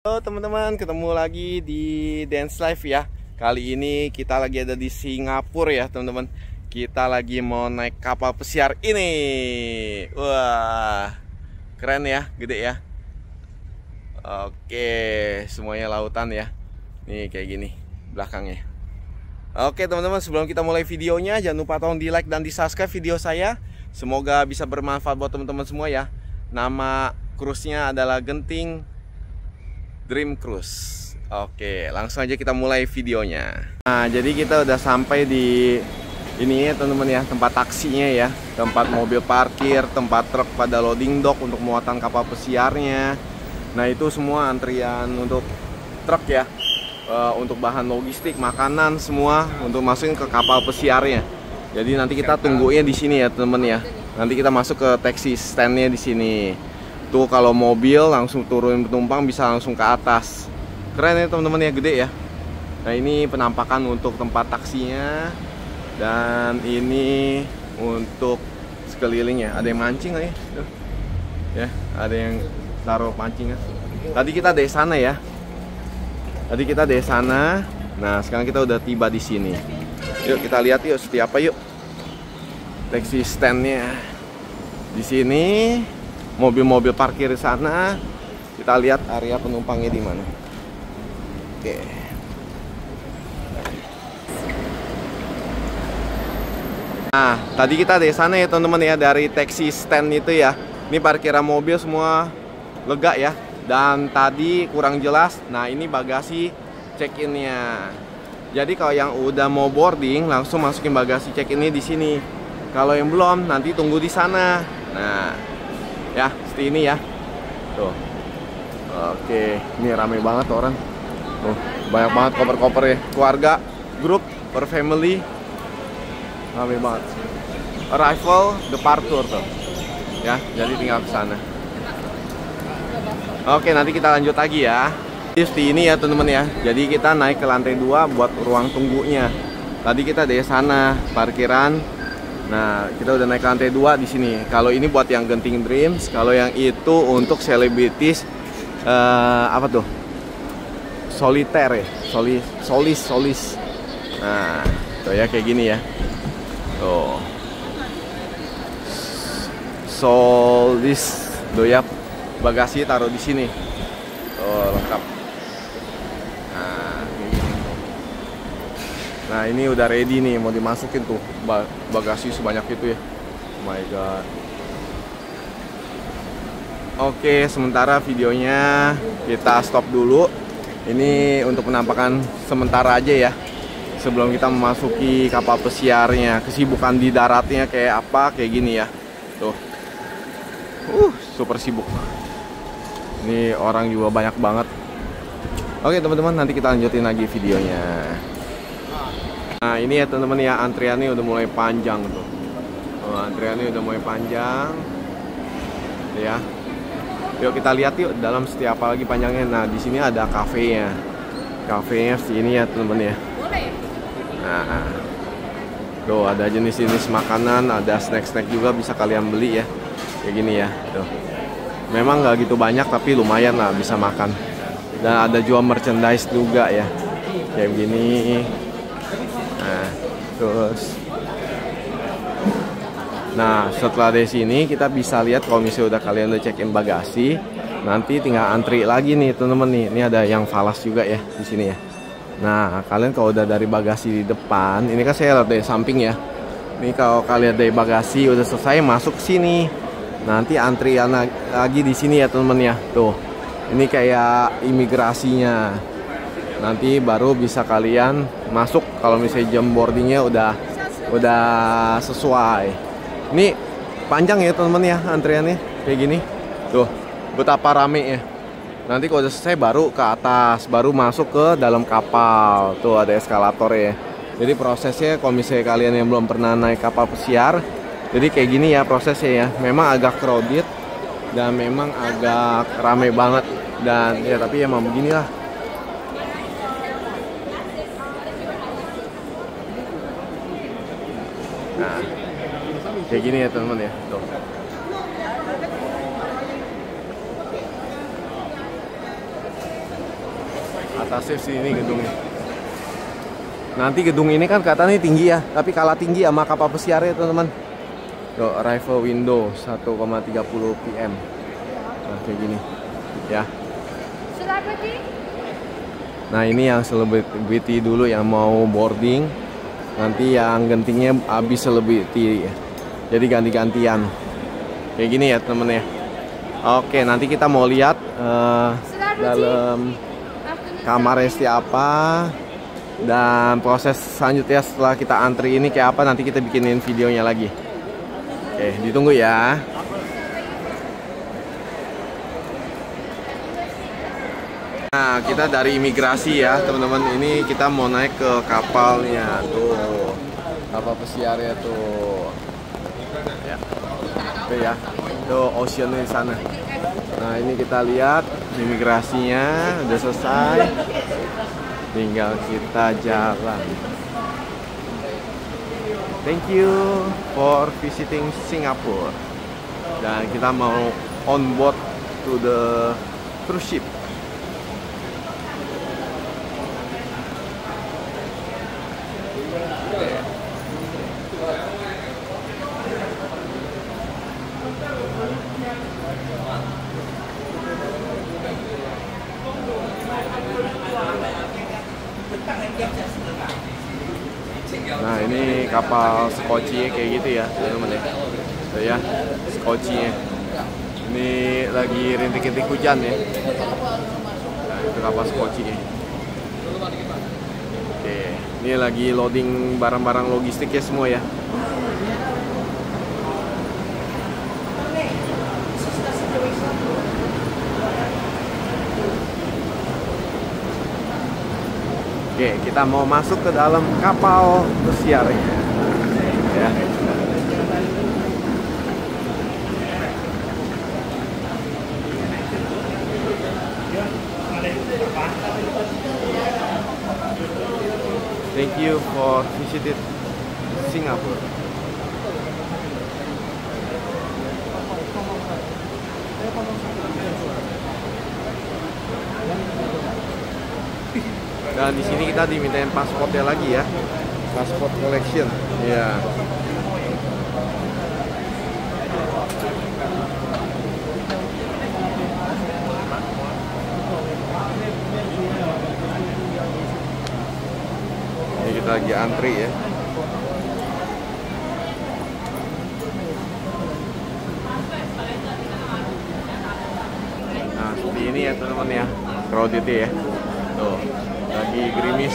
Halo teman-teman, ketemu lagi di Dance Life ya. Kali ini kita lagi ada di Singapura ya teman-teman. Kita lagi mau naik kapal pesiar ini. Wah, keren ya, gede ya. Oke, semuanya lautan ya. Nih kayak gini belakangnya. Oke teman-teman, sebelum kita mulai videonya, jangan lupa tolong di like dan di subscribe video saya. Semoga bisa bermanfaat buat teman-teman semua ya. Nama cruise-nya adalah Genting Dream Cruise. Oke, langsung aja kita mulai videonya. Nah, jadi kita udah sampai di ini ya teman-teman ya, tempat taksinya ya, tempat mobil parkir, tempat truk pada loading dock untuk muatan kapal pesiarnya. Nah, itu semua antrian untuk truk ya, untuk bahan logistik, makanan semua untuk masukin ke kapal pesiarnya. Jadi nanti kita tunggunya di sini ya teman-teman ya. Nanti kita masuk ke taxi stand-nya di sini. Tuh kalau mobil langsung turunin penumpang bisa langsung ke atas. Keren ya teman-teman ya, gede ya. Nah ini penampakan untuk tempat taksinya. Dan ini untuk sekelilingnya. Ada yang mancing lagi tuh. Ya, ada yang taruh pancingnya. Tadi kita dari sana ya. Tadi kita dari sana. Nah sekarang kita udah tiba di sini. Yuk kita lihat yuk seperti apa yuk. Taxi stand-nya di sini. Mobil-mobil parkir di sana. Kita lihat area penumpangnya di mana. Oke. Nah, tadi kita dari sana ya teman-teman ya, dari taxi stand itu ya. Ini parkiran mobil semua lega ya. Dan tadi kurang jelas. Nah, ini bagasi check-in-nya. Jadi kalau yang udah mau boarding langsung masukin bagasi check-in-nya di sini. Kalau yang belum nanti tunggu di sana. Nah, ya seperti ini ya tuh. Oke, ini rame banget orang tuh, banyak banget koper-koper ya, keluarga, grup, per family, rame banget. Arrival, departure tuh ya, jadi tinggal ke sana. Oke, nanti kita lanjut lagi ya. Seperti ini ya teman-teman ya, jadi kita naik ke lantai 2 buat ruang tunggunya. Tadi kita dari sana parkiran. Nah, kita udah naik ke lantai 2 di sini. Kalau ini buat yang Genting Dreams, kalau yang itu untuk selebritis apa tuh? Solitaire ya, solis. Nah, tuh ya kayak gini ya. Tuh. Solis, tuh ya. Bagasi taruh di sini. Tuh, lengkap. Nah ini udah ready nih, mau dimasukin tuh bagasi sebanyak itu ya. Oh my god. Oke, sementara videonya kita stop dulu. Ini untuk penampakan sementara aja ya, sebelum kita memasuki kapal pesiarnya. Kesibukan di daratnya kayak apa, kayak gini ya. Tuh super sibuk. Ini orang juga banyak banget. Oke teman-teman, nanti kita lanjutin lagi videonya. Nah ini ya teman-teman ya, antriannya udah mulai panjang tuh. Antriannya udah mulai panjang ya. Yuk kita lihat yuk dalam setiap apa lagi panjangnya. Nah di sini ada kafenya. Kafenya sini ya teman-teman ya. Nah tuh ada jenis-jenis makanan, ada snack-snack juga bisa kalian beli ya. Kayak gini ya tuh. Memang nggak gitu banyak tapi lumayan lah bisa makan. Dan ada jual merchandise juga ya, kayak gini. Nah, terus nah setelah dari sini kita bisa lihat kalau misalnya udah kalian udah check in bagasi, nanti tinggal antri lagi nih teman-teman nih. Ini ada yang falas juga ya di sini ya. Nah kalian kalau udah dari bagasi di depan, ini kan saya lihat dari samping ya. Ini kalau kalian dari bagasi udah selesai masuk sini, nanti antrian lagi di sini ya teman-teman ya. Tuh ini kayak imigrasinya. Nanti baru bisa kalian masuk kalau misalnya jam boardingnya udah sesuai. Ini panjang ya teman-teman ya antriannya kayak gini. Tuh betapa rame ya. Nanti kalau udah selesai baru ke atas, baru masuk ke dalam kapal. Tuh ada eskalator ya. Jadi prosesnya kalau misalnya kalian yang belum pernah naik kapal pesiar, jadi kayak gini ya prosesnya ya. Memang agak crowded dan memang agak rame banget. Dan ya tapi emang beginilah. Nah, kayak gini ya teman-teman ya. Tuh. fantastis sih ini gedungnya. Nanti gedung ini kan katanya tinggi ya, tapi kalah tinggi sama kapal pesiar ya teman-teman. Tuh, arrival window 1,30 PM. Nah, kayak gini ya. Nah, ini yang selebriti dulu yang mau boarding. Nanti yang gentingnya habis selebriti ya. Jadi ganti-gantian. Kayak gini ya temen ya. Oke, nanti kita mau lihat dalam kamar seperti apa. Dan proses selanjutnya setelah kita antri ini kayak apa, nanti kita bikinin videonya lagi. Oke, ditunggu ya. Nah, kita dari imigrasi ya teman-teman. Ini kita mau naik ke kapalnya tuh, kapal pesiarnya tuh ya. Oke ya, tuh oceannya di sana. Nah, ini kita lihat imigrasinya udah selesai, tinggal kita jalan. Thank you for visiting Singapore. Dan kita mau on board to the cruise ship. Nah, ini kapal skoci kayak gitu ya teman-teman ya. Tuh ya, skocinya. Ini lagi rintik-rintik hujan ya. Nah, itu kapal skoci. Oke, ini lagi loading barang-barang logistik ya semua ya. Oke, kita mau masuk ke dalam kapal pesiar ya. Thank you for visiting Singapore. Dan di sini kita dimintain pasportnya lagi ya, pasport collection. Ya. Ini kita lagi antri ya. Nah, seperti ini ya teman-teman ya, crowded ya. Tuh, lagi gerimis.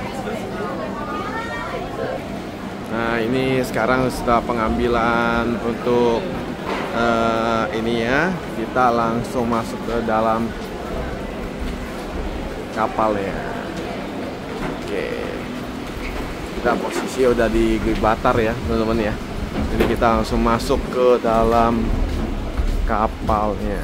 Nah, ini sekarang setelah pengambilan untuk ini ya, kita langsung masuk ke dalam kapal ya. Oke, kita posisi udah di Gibraltar ya teman-teman ya. Jadi kita langsung masuk ke dalam kapalnya.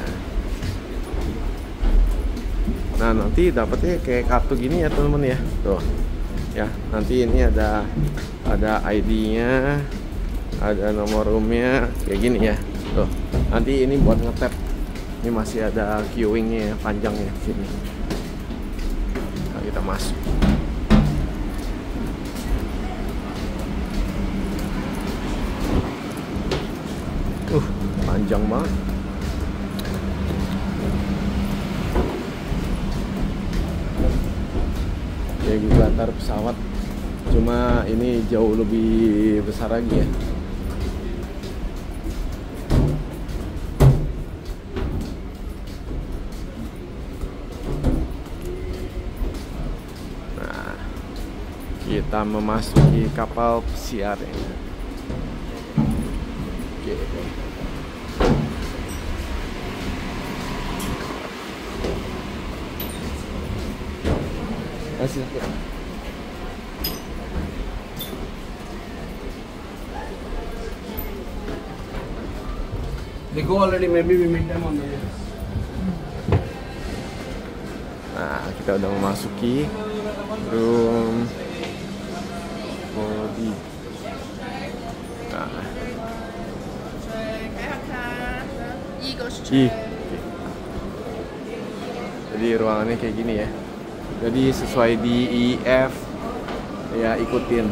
Nah, nanti dapetnya kayak kartu gini ya teman-teman ya. Tuh ya, nanti ini ada ID-nya, ada nomor roomnya kayak gini ya. Tuh, nanti ini buat ngetap. Ini masih ada queuing-nya panjang ya di sini. Nah, kita masuk. Panjang banget. Kayak gitu antar pesawat, cuma ini jauh lebih besar lagi ya. Nah, kita memasuki kapal pesiar ini. Oke. Masih sakit. They go already, maybe we meet them on the way. Nah, kita udah memasuki room body. Nah. Jadi ruangannya kayak gini ya. Jadi sesuai di IF ya, ikutin.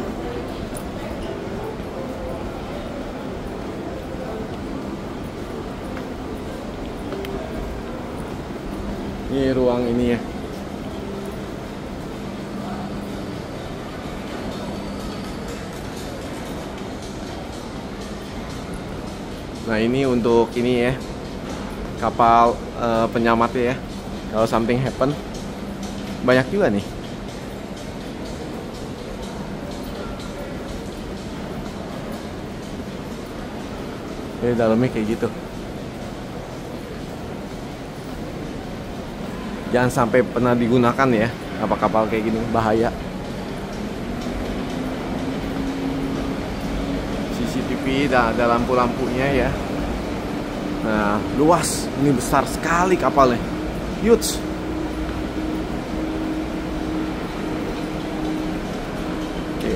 Ini ruang ini ya. Nah ini untuk ini ya, kapal penyamat ya. Kalau something happen, banyak juga nih. Ini dalamnya kayak gitu. Jangan sampai pernah digunakan ya kapal-kapal kayak gini, bahaya. CCTV ada lampu-lampunya ya. Nah, luas, ini besar sekali kapalnya, huge. Oke.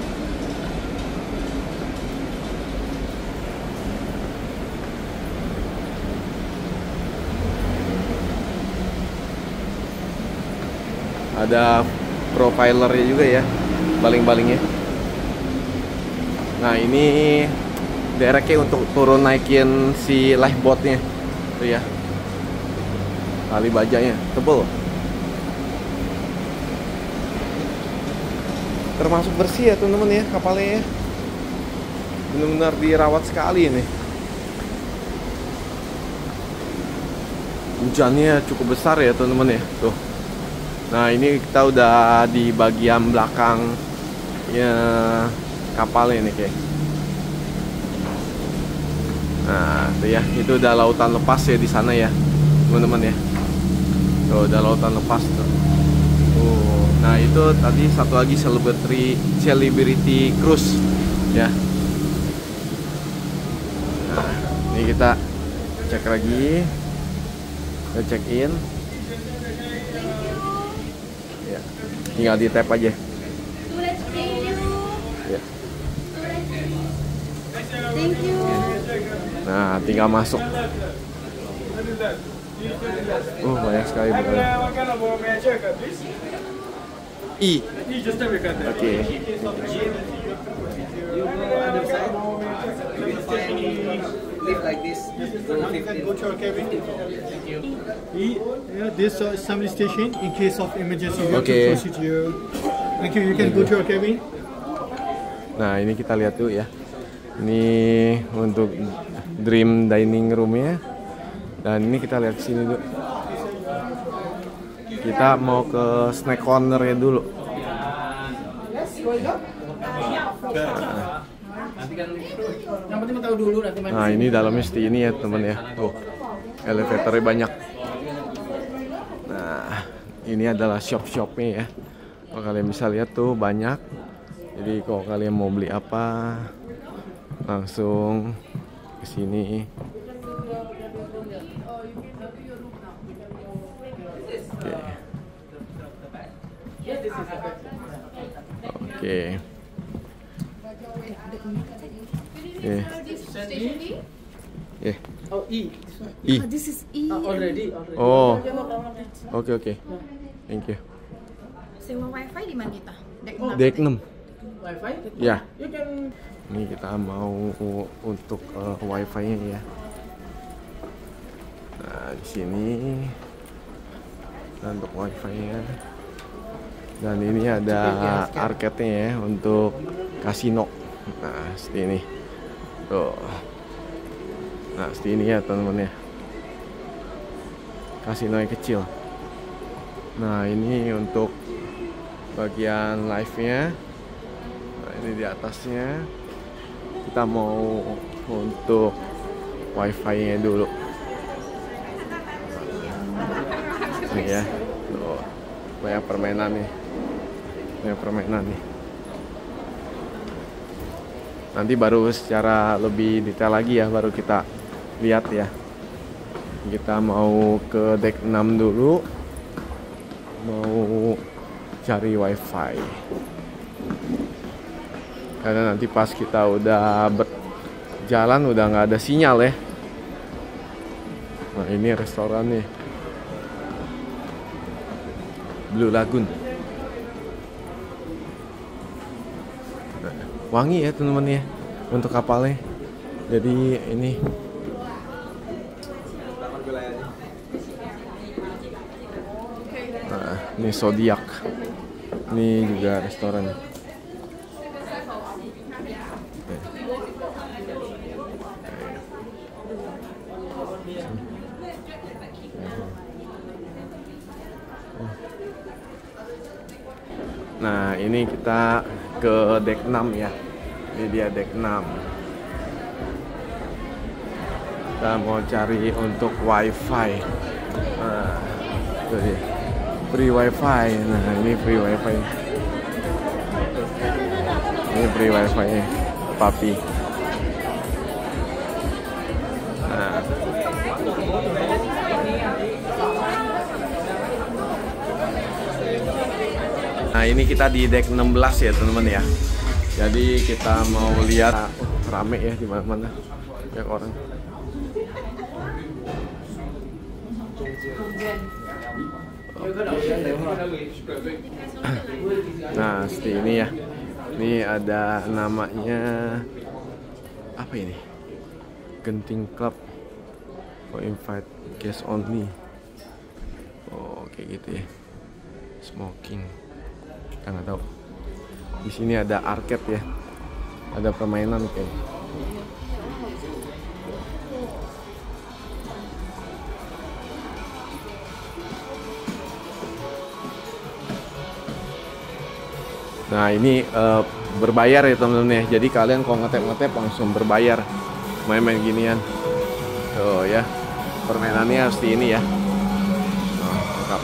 Ada profilernya juga ya, baling-balingnya. Nah ini dereknya untuk turun naikin si lifeboatnya tuh ya, tali bajanya tebel, termasuk bersih ya teman-teman ya kapalnya ya, benar-benar dirawat sekali ini. Hujannya cukup besar ya teman-teman ya tuh. Nah ini kita udah di bagian belakang ya kapalnya nih kayak. Nah tuh ya, itu udah lautan lepas ya di sana ya teman-teman ya. Tuh udah lautan lepas tuh. Nah itu tadi satu lagi celebrity cruise ya. Nah ini kita cek lagi, kita check in. Tinggal di tap aja. Ya. Thank you. Nah, tinggal masuk. Banyak sekali bukan. I. Oke. Like this. Go to your cabin. This assembly station in case of emergency. You have to proceed here. Thank you. You can go to your cabin. Nah ini kita lihat dulu ya. Ini untuk dream dining roomnya. Dan ini kita lihat sini dulu. Kita mau ke snack cornernya dulu. Yang penting tahu dulu nanti main. Nah ini dalamnya seperti ini ya teman ya. Tuh elevatornya banyak. Nah ini adalah shop-shopnya ya. Kalau kalian bisa lihat tuh banyak. Jadi kalau kalian mau beli apa langsung ke sini. Oke. Oke. Yeah. Yeah. Oh, E. E. This is E. Already. Oh. Oke. Thank you. Sewa wifi di mana kita? Deck 6. Wifi? Ya. You can. Ini kita mau untuk wifi-nya ya. Nah, di sini untuk wifi-nya. Dan ini ada arcade-nya ya untuk kasino. Nah, seperti ini. Tuh. Nah, seperti ini ya teman-teman ya. Kasino yang kecil. Nah, ini untuk bagian live-nya. Nah, ini di atasnya. Kita mau untuk wifi-nya dulu. Ini ya. Tuh. Banyak permainan nih. Nanti baru secara lebih detail lagi ya, baru kita lihat ya. Kita mau ke deck 6 dulu, mau cari wifi karena nanti pas kita udah berjalan udah nggak ada sinyal ya. Nah ini restoran nih. Blue Lagoon. Wangi ya teman-teman ya untuk kapalnya. Jadi ini ini Zodiac. Ini juga restoran. Nah, ini kita ke deck 6 ya. Ini dia deck 6. Kita mau cari untuk wifi. Nah, itu dia. Free wifi. Nah, ini free wifi. Ini free wifi nya Papi. Nah, ini kita di deck 16 ya teman-teman ya. Jadi kita mau lihat rame ya di mana-mana banyak orang. Nah, seperti ini ya. Ini ada namanya apa ini? Genting Club for invite guest only. Oh, kayak gitu ya. Smoking. Kita nggak tahu. Di sini ada arcade ya. Ada permainan kayak. Nah, ini berbayar ya teman-teman ya. Jadi kalian kalau ngetep langsung berbayar. Main-main ginian. Oh ya. Permainannya seperti ini ya. Oh, lengkap.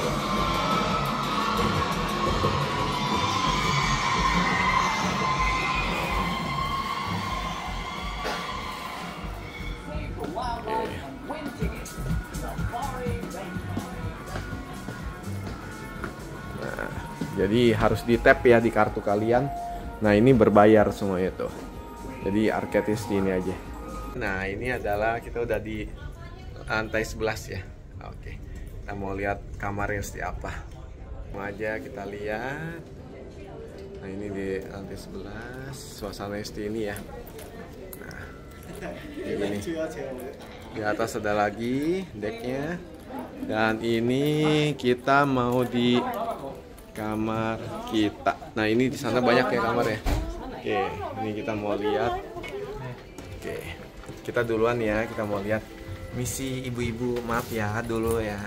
Jadi harus di tap ya di kartu kalian. Nah, ini berbayar semua itu. Jadi arcade di ini aja. Nah, ini adalah kita udah di lantai 11 ya. Oke. Kita mau lihat kamarnya seperti apa. Mau aja kita lihat. Nah, ini di lantai 11. Suasana seperti ini ya. Nah, ini. Di atas ada lagi decknya. Dan ini kita mau di kamar kita. Nah, ini di sana banyak ya kamarnya. Oke, ini kita mau lihat. Oke, kita duluan ya. Kita mau lihat misi ibu-ibu. Maaf ya dulu ya.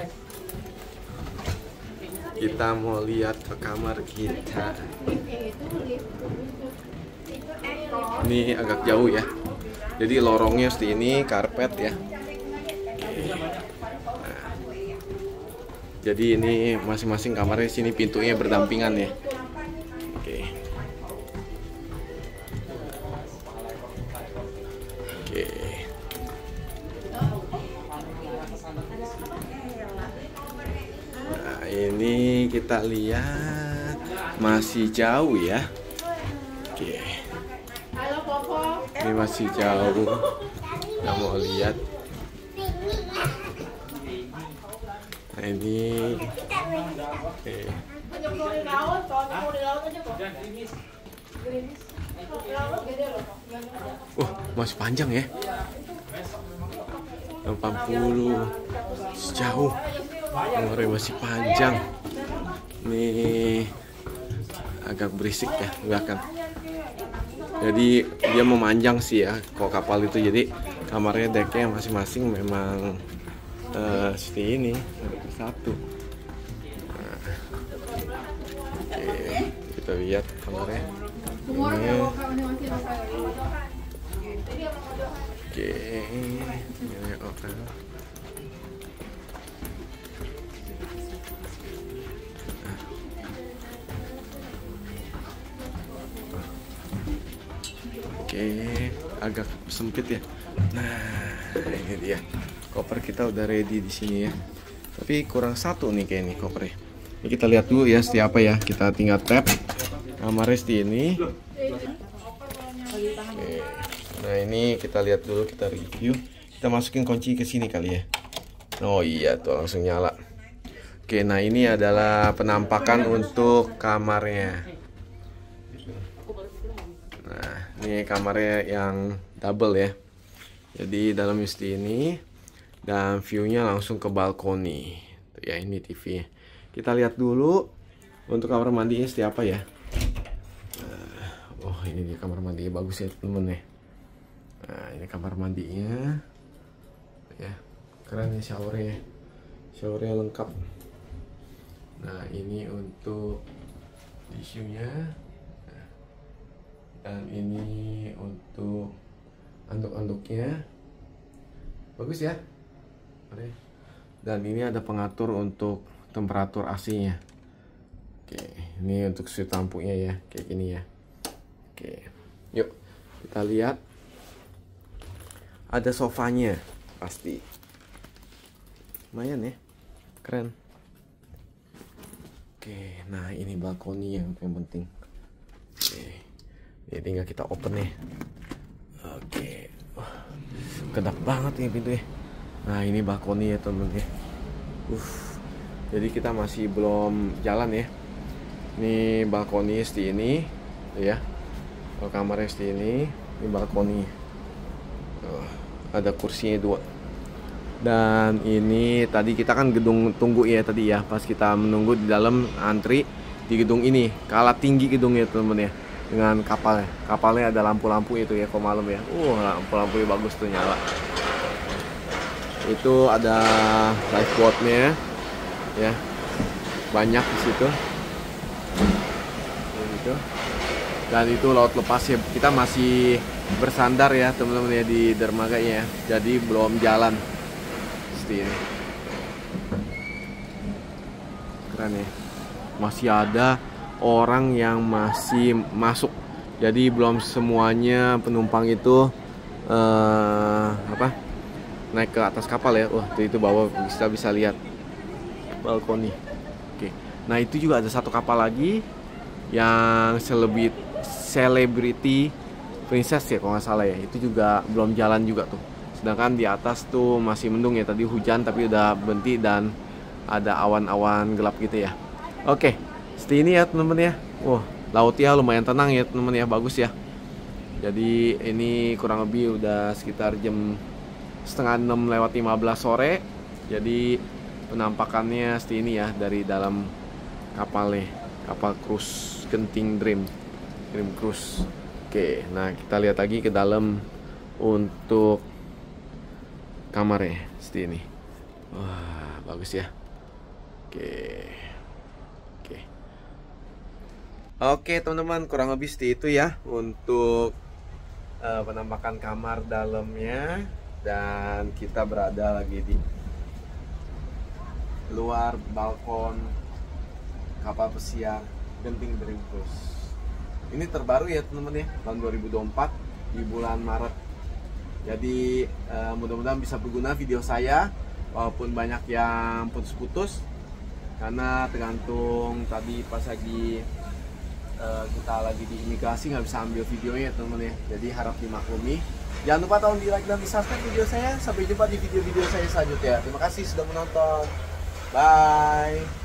Kita mau lihat ke kamar kita. Ini agak jauh ya. Jadi lorongnya seperti ini, karpet ya. Jadi ini masing-masing kamarnya sini pintunya berdampingan ya. Oke. Oke. Nah, ini kita lihat masih jauh ya. Oke. Ini masih jauh. Kita mau lihat. Nah, ini masih panjang ya. 80 sejauh. Kamarnya masih panjang. Ini agak berisik ya belakang. Jadi dia memanjang sih ya kalau kapal itu. Jadi kamarnya decknya masing-masing memang seperti ini satu. Nah, oke, kita lihat kamarnya. Ini. Oke, ini hotel. Oke, agak sempit ya. Nah, ini dia. Koper kita udah ready di sini ya. Tapi kurang satu nih kayak nih kopernya. Ini kita lihat dulu ya siapa ya. Kita tinggal tap. Kamarnya di ini. Oke. Nah, ini kita lihat dulu, kita review. Kita masukin kunci ke sini kali ya. Oh iya tuh langsung nyala. Oke, nah ini adalah penampakan untuk kamarnya. Nah, ini kamarnya yang double ya. Jadi dalam mesti ini dan view-nya langsung ke balkoni. Ya, ini TV. Kita lihat dulu untuk kamar mandinya seperti apa ya. Oh, ini dia kamar mandinya, bagus ya temen-temen ya. Nah, ini kamar mandinya. Ya, keren ya showernya. Showernya lengkap. Nah, ini untuk tisunya. Nah, dan ini untuk anduk-anduknya. Bagus ya. Dan ini ada pengatur untuk temperatur AC-nya. Oke, ini untuk switch lampunya ya, kayak gini ya. Oke, yuk kita lihat. Ada sofanya, pasti. Lumayan ya, keren. Oke, nah ini balkoni yang penting. Oke, jadi tinggal kita open nih. Oke, wah, kedap banget nih pintunya. Nah ini balkoni ya temen-temen ya. Jadi kita masih belum jalan ya. Ini balkoni seperti ini, ya. Kalau kamarnya seperti ini balkoni. Ada kursinya 2. Dan ini tadi kita kan gedung tunggu ya tadi ya, pas kita menunggu di dalam antri di gedung ini, kalah tinggi gedungnya teman-teman ya dengan kapalnya. Kapalnya ada lampu-lampu itu ya kalau malam ya. Lampu-lampunya bagus tuh nyala. Itu ada lifeboatnya ya, banyak di situ. Gitu. Dan itu laut lepas ya, kita masih bersandar ya teman-teman ya di dermaga ya, jadi belum jalan. Ini keren ya, masih ada orang yang masih masuk, jadi belum semuanya penumpang itu naik ke atas kapal ya. Wah, itu bawah kita bisa lihat balkoni. Oke, nah itu juga ada satu kapal lagi yang selebriti princess ya kalau nggak salah ya, itu juga belum jalan juga tuh. Sedangkan di atas tuh masih mendung ya, tadi hujan tapi udah berhenti dan ada awan-awan gelap gitu ya. Oke, seperti ini ya teman-teman ya. Wah, lautnya lumayan tenang ya teman-teman ya, bagus ya. Jadi ini kurang lebih udah sekitar jam 5:30 sore. Jadi penampakannya seperti ini ya dari dalam kapalnya, kapal cruise Genting Dream Cruise. Oke, nah kita lihat lagi ke dalam untuk kamarnya seperti ini. Wah, bagus ya. Oke teman-teman, kurang lebih seperti itu ya untuk penampakan kamar dalamnya. Dan kita berada lagi di luar balkon kapal pesiar Genting Dream Cruise. Ini terbaru ya teman-teman ya, tahun 2024 di bulan Maret. Jadi mudah-mudahan bisa berguna video saya, walaupun banyak yang putus-putus karena tergantung tadi pas lagi kita lagi di imigrasi nggak bisa ambil videonya teman-teman ya. Jadi harap dimaklumi. Jangan lupa tolong di like dan di subscribe video saya. Sampai jumpa di video-video saya selanjutnya. Terima kasih sudah menonton. Bye.